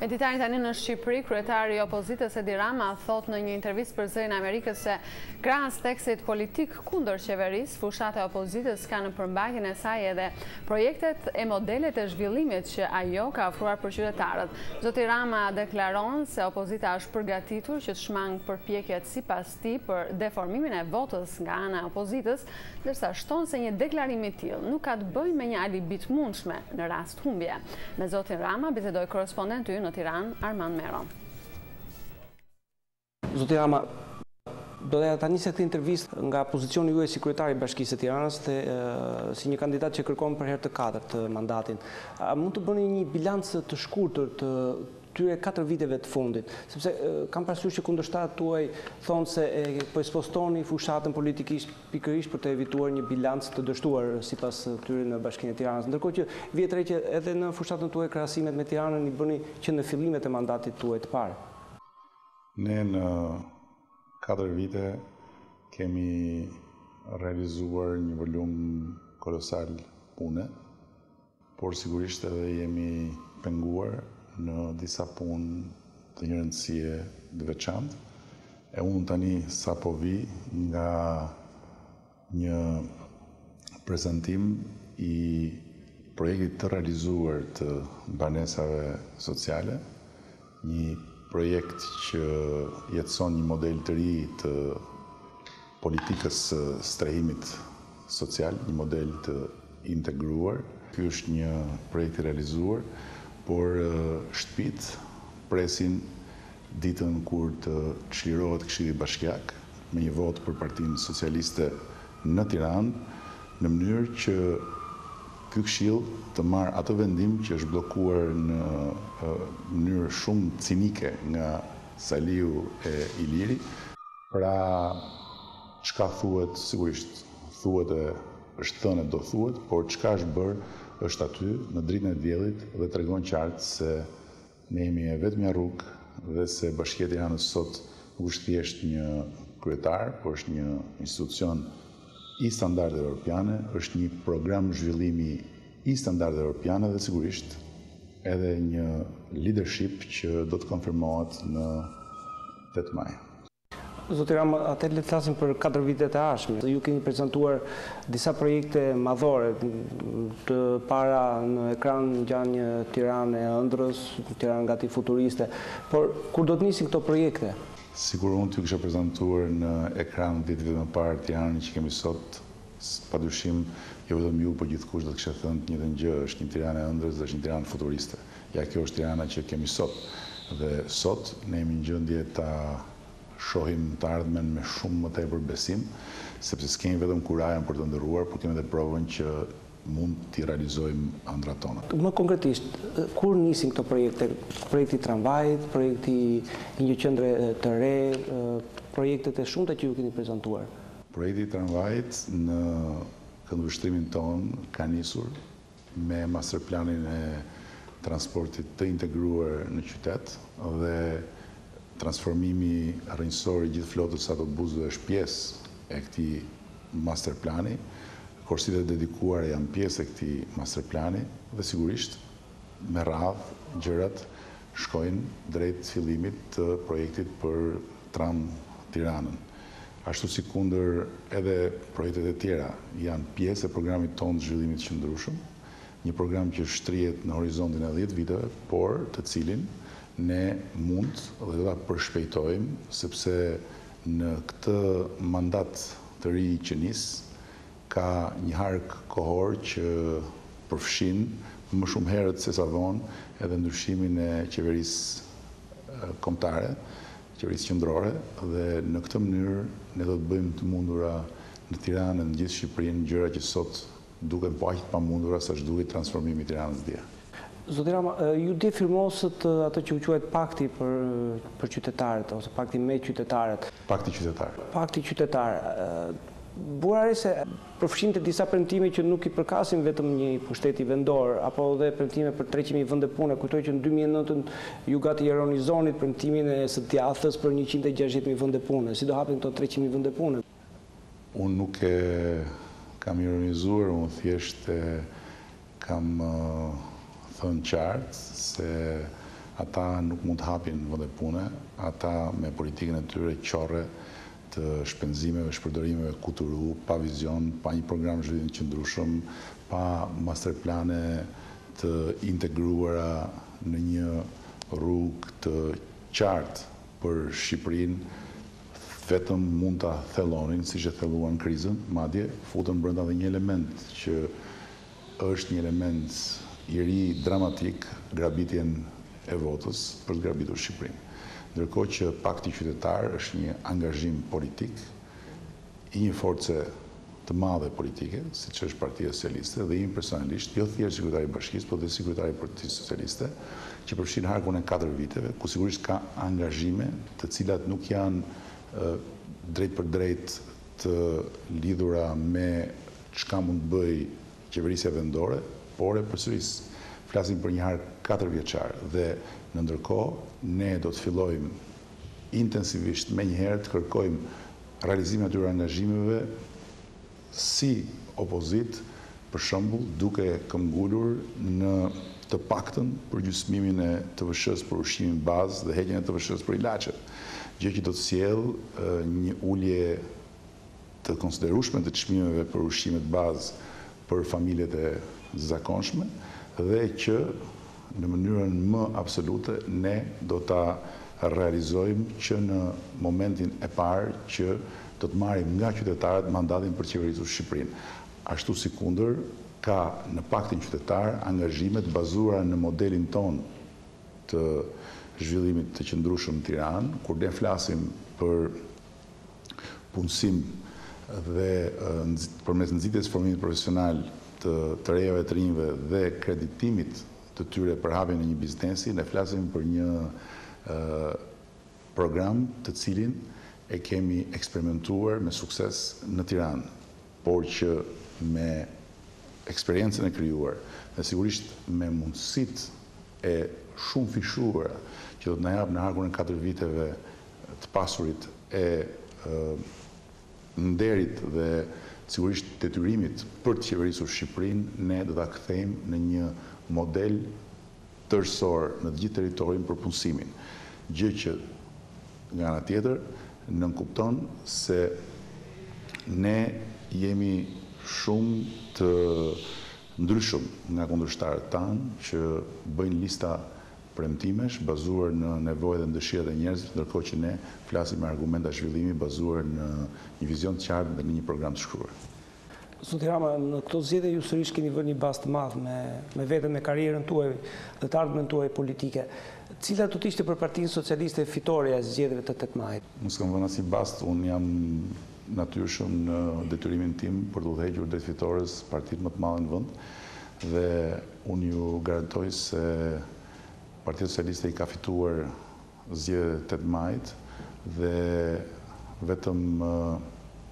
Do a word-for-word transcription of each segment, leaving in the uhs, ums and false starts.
Editari tani në Shqipëri, kryetari i opozitës Edi Rama thot në një intervistë për Zërin e Amerikës se krahas tekstit politik kundër qeverisë, fushata e opozitës ka në përmbajtjen e saj edhe projektet e modelet e zhvillimit që ajo ka ofruar për qytetarët. Zoti Rama deklaron se opozita është përgatitur që të shmang përpjekjet sipas tij për deformimin e votës nga ana e opozitës, ndërsa shton se një deklarim i tillë nuk ka të bëjë me një alibi të mundshme në rast humbje. Me zotin Rama bisedoi korrespondenti ynë në Tiranë, Armand Mero. Zoti Rama, do të ta nisë këtë intervistë nga pozicioni juaj si kryetari i Bashkisë së Tiranës dhe si një kandidat që kërkon për herë të katërt mandatin. A mund të bëni një bilancë të shkurtër të këtyre katër viteve të fundit, sepse kam parasysh që kundërshtarët tuaj thonë se e, po ekspostoni fushatën politikisht pikërisht për të evituar një bilancë të dështuar sipas këtyre në Bashkinë e Tiranës. Ndërkohë që vjet re që edhe në fushatën tuaj krahasimet me Tiranën i bëni që në fillimet e mandatit tuaj të parë. Ne në katër vite kemi realizuar një volum kolosal pune, por sigurisht edhe jemi penguar në disa punë të një rëndësie të veçantë. E unë tani sa po vi nga një prezantim i projektit të realizuar të banesave sociale, një projekt që jetëson një model të ri të politikës së strehimit social, një model të integruar. Ky është një projekt i realizuar, por shtëpit presin ditën kur të çlirohet Këshilli Bashkiak me një votë për Partinë Socialiste në Tiranë, në mënyrë që ky këshill të marrë atë vendim që është bllokuar në mënyrë shumë cinike nga Saliu e Iliri. Pra, çka thuhet, sigurisht thuhet e është thënë do thuhet, por çka është bërë është aty në dritën e diellit dhe tregon qartë se ne jemi e vetmja rrugë dhe se Bashkia e Tiranës sot nuk është thjesht një kryetar, por është një institucion i standardeve europiane, është një program zhvillimi i standardeve europiane dhe sigurisht edhe një leadership që do të konfirmohet në tetë maj. Zoti Rama, atëherë le të flasim për katër vitet e ardhshme. Ju keni prezantuar disa projekte madhore, të para në ekran ngjan një Tiranë e ëndrrës, Tiranë gati futuriste, por kur do të nisin këto projekte? Sigur unë t'ju kisha prezantuar në ekran viteve më parë Tiranën që kemi sot, padyshim jo vetëm ju, por gjithkusht do të kishte thënë të njëjtën gjë, është një Tiranë e ëndrrës dhe është një Tiranë futuriste. Ja kjo është Tirana që kemi sot. Dhe sot ne jemi në gjendje ta shohim të ardhmen me shumë më tepër besim, sepse s'kemi vetëm kurajën për të ndërruar, por kemi edhe provën që mund t'i realizojmë ëndrat tona. Më konkretisht, kur nisin këto projekte? Projekti i tramvajit, projekti i një qendre të re, projektet e shumta që ju keni prezantuar? Projekti i tramvajit në këndvështrimin ton ka nisur me masterplanin e transportit të integruar në qytet dhe transformimi rrënjësor i gjithë flotës autobusëve është pjesë e këtij masterplani. Korsitë e dedikuara janë pjesë e këtij masterplani dhe sigurisht me radhë gjërat shkojnë drejt fillimit të projektit për tram Tiranën. Ashtu si kundër edhe projektet e tjera janë pjesë e programit tonë të zhvillimit qëndrueshëm, një program që shtrihet në horizontin e dhjetë viteve, por të cilin ne mund dhe do ta përshpejtojmë, sepse në këtë mandat të ri që nis ka një hark kohor që përfshin më shumë herët se sa vonë edhe ndryshimin e qeverisë kombëtare, qeverisë qendrore, dhe në këtë mënyrë ne do të bëjmë të mundura në Tiranë dhe në gjithë Shqipërinë gjëra që sot duken po aq të pamundura sa ç'duhet transformimi i Tiranës dje. Zoti Rama, ju di firmosët atë që u quajt pakti për, për qytetarët, ose pakti me qytetarët. Pakti qytetar. Pakti qytetar. Burari se përfshinte disa premtime që nuk i përkasin vetëm një pushteti vendor, apo dhe premtime për treqind mijë vende pune. Kujtoj që në dy mijë e nëntë ju gati ironizonit premtimin e së djathës për njëqind e gjashtëdhjetë mijë vende pune. Si do hapen këto treqind mijë vende pune? Unë nuk e kam ironizuar, unë thjesht e kam thënë qartë se ata nuk mund të hapin vende pune, ata me politikën e tyre qorre të shpenzimeve, shpërdorimeve kuturu, pa vizion, pa një program zhvillim qëndrueshëm, pa masterplane të integruara në një rrugë të qartë për Shqipërinë, vetëm mund ta thellonin, siç e thelluan krizën, madje futën brenda dhe një element që është një element i ri dramatik, grabitjen e votës për të grabitur Shqipërinë. Ndërkohë që Pakti Qytetar është një angazhim politik i një force të madhe politike, siç është Partia Socialiste, dhe im personalisht, jo thjesht sekretari i Bashkisë, por dhe sekretari i Partisë Socialiste, që përfshin harkun e katër viteve, ku sigurisht ka angazhime të cilat nuk janë uh, drejt për drejt të lidhura me çka mund të bëj qeverisja vendore, por e përsëris flasim për një hark katër vjeçar dhe në ndërkohë ne do të fillojmë intensivisht me njëherë të kërkojmë realizimin e atyre angazhimeve si opozit, për shembull, duke këmbgulur në të paktën për gjysmimin e T V S-s për ushqimin bazë dhe heqjen e T V S-s për ilaçe, gjë që do të sjellë një ulje të konsiderueshme të çmimeve për ushqimet bazë për familjet e zakonshme dhe që në mënyrën më absolute ne do ta realizojmë që në momentin e parë që do të marrim nga qytetarët mandatin për të qeverisur Shqipërinë. Ashtu si kundër, ka në Paktin Qytetar angazhime të bazuara në modelin ton të zhvillimit të qëndrueshëm në Tiranë, kur ne flasim për punësim dhe përmes nxitjes formimit profesional të të rejave të rinjve dhe kreditimit të tyre për hapjen e një biznesi, ne flasim për një uh, program të cilin e kemi eksperimentuar me sukses në Tiranë, por që me eksperiencën e krijuar dhe sigurisht me mundësitë e shumë fishuara që do të na jap në harkun e katër viteve të pasurit e uh, nderit dhe sigurisht detyrimit për të qeverisur Shqipërinë, ne do ta kthejmë në një model tërësor në të gjithë territorin për punësimin. Gjë që nga ana tjetër nënkupton se ne jemi shumë të ndryshëm nga kundërshtarët tanë që bëjnë lista premtimesh bazuar në nevojat dhe dëshirat e njerëzve, ndërkohë që ne flasim me argumenta zhvillimi bazuar në një vizion të qartë dhe në një program të shkruar. Zoti Rama, në këto zgjedhje ju sërish keni vënë një bast të madh me, me veten, me karrierën tuaj dhe të ardhmen tuaj politike. Cila do të ishte për Partinë Socialiste fitoreja e zgjedhjeve të tetë majit? Nuk s'kam vënë asnjë bast, unë jam natyrshëm në detyrimin tim për të udhëhequr drejt fitores partitë më të madhe në vend dhe unë ju garantoj se Partia Socialiste i ka fituar zgjedhjet e tetë majit dhe vetëm uh,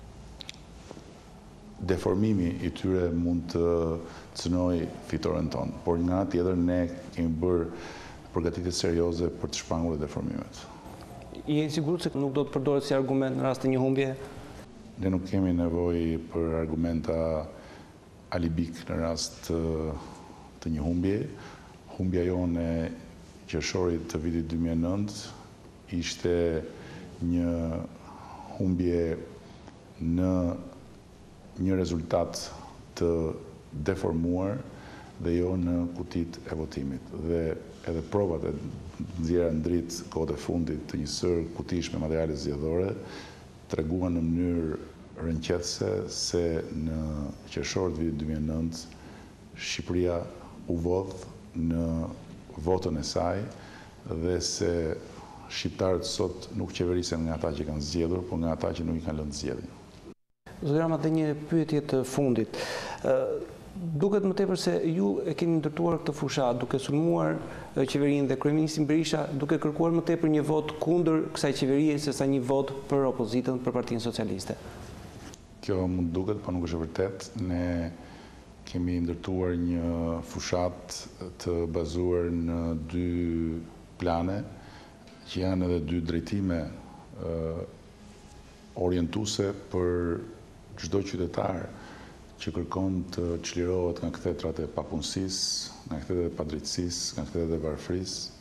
deformimi i tyre mund të cënoj fitoren tonë, por nga ana tjetër ne kemi bërë përgatitje serioze për të shpangur deformimet. Jeni sigurt se nuk do të përdoret si argument në rast të një humbje? Ne nuk kemi nevojë për argumenta alibik në rast të, të një humbje. Humbja jone e qershorit të vitit dy mijë e nëntë ishte një humbje në një rezultat të deformuar dhe jo në kutit e votimit. Dhe edhe provat e nxjerra në dritë kohët e fundit të një sër kutish me materiale zgjedhore treguan në mënyrë rënqethse se në qershor të vitit dy mijë e nëntë Shqipëria u vodh në votën e saj dhe se shqiptarët sot nuk qeverisen nga ata që kanë zgjedhur, por nga ata që nuk i kanë lënë zgjedhjen. Zoti Rama, dhe një pyetje të fundit. Duket më tepër se ju e keni ndërtuar këtë fushat duke sulmuar qeverinë dhe kryeministin Berisha duke kërkuar më tepër një vot kundër kësaj qeverie sesa një vot për opozitën, për Partinë Socialiste. Kjo mund duket, por nuk është e vërtet. Ne kemi ndërtuar një fushat të bazuar në dy plane që janë edhe dy drejtime uh, orientuese për çdo qytetar që kërkon të çlirohet nga kthetrat e papunësisë, nga kthetrat e padrejtësisë, nga kthetrat e varfërisë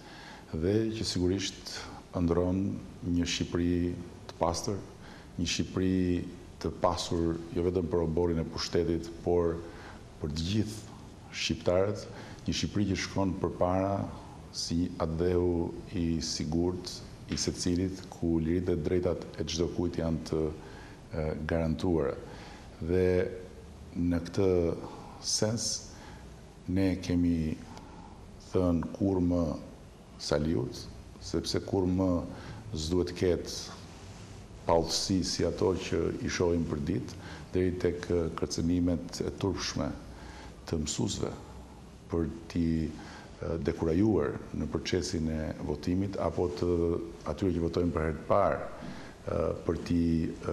dhe që sigurisht ëndron një Shqipëri të pastër, një Shqipëri të pasur jo vetëm për oborin e pushtetit, por për të gjithë shqiptarët, një Shqipëri që shkon përpara si atdheu i sigurt i secilit, ku liritë dhe drejtat e çdo kujt janë të garantuara. Dhe në këtë sens ne kemi thënë kur më Saliut, sepse kur më s'duhet ketë pautësi si ato që i shohim për ditë, deri tek kërcënimet e turpshme të mësuesve për t'i dekurajuar në procesin e votimit, apo të atyre që votojnë për herë të parë, për t'i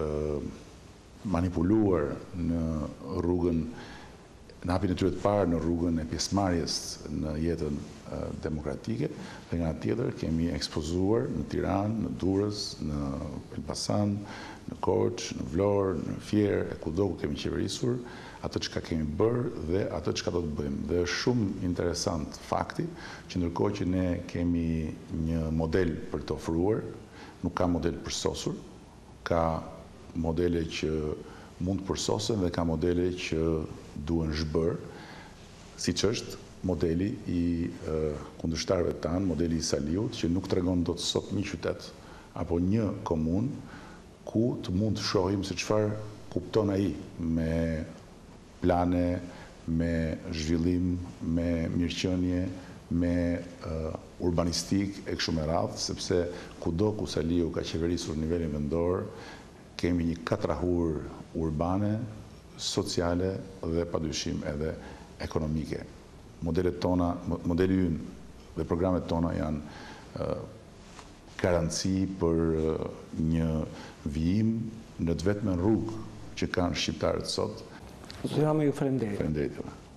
manipuluar në rrugën, në hapjen e tyre të parë në rrugën e pjesëmarrjes në jetën demokratike, dhe nga tjetër kemi ekspozuar në Tiranë, në Durrës, në Elbasan, në Korçë, në Vlorë, në Fier, e kudo ku kemi qeverisur, atë çka kemi bërë dhe atë çka do të bëjmë. Dhe është shumë interesant fakti që ndërkohë që ne kemi një model për të ofruar, nuk ka model përsosur, ka modele që mund të përsosen dhe ka modele që duhen zhbër, siç është modeli i kundërshtarëve tanë, modeli i Saliut, që nuk tregon dot sot një qytet apo një komunë ku të mund të shohim se çfarë kupton ai me plane, me zhvillim, me mirëqenie, me urbanistik e kështu me radhë, sepse kudo ku Saliu ka qeverisur nivelin vendor, kemi një katrahur urbane, sociale dhe padyshim edhe ekonomike. Modelet tona, modeli ynë dhe programet tona janë garanci për një vijim në të vetmen rrugë që kanë shqiptarët sot. Zoti Rama, ju faleminderit. Faleminderit.